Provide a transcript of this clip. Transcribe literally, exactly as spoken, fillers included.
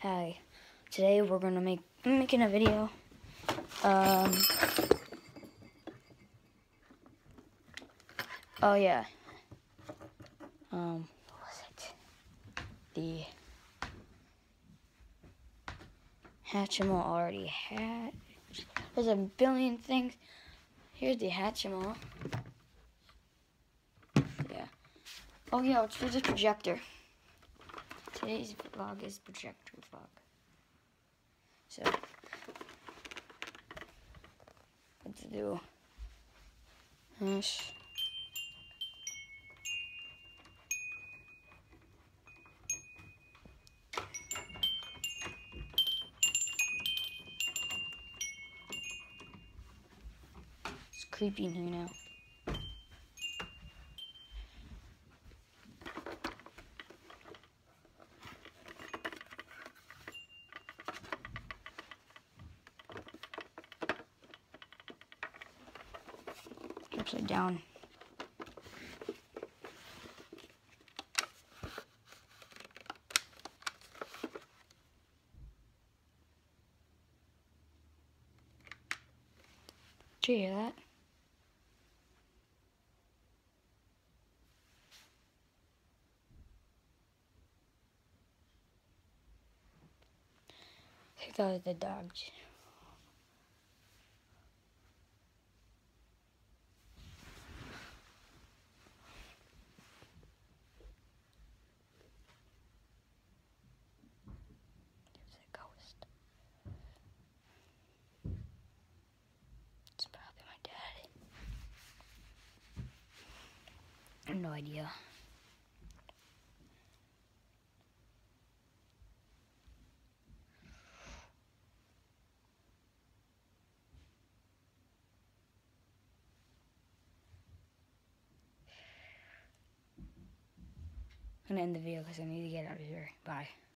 Hi, today we're gonna make making a video. Um. Oh yeah. Um. What was it? The Hatchimal already had. There's a billion things. Here's the Hatchimal. Yeah. Oh yeah. It's for the projector. Today's vlog is projector vlog. So, what to do? Hush. It's creepy in here now. Upside down. Did you hear that? I think that was the dogs. There's a ghost. It's probably my dad. I have no idea. I'm gonna end the video because I need to get out of here. Bye.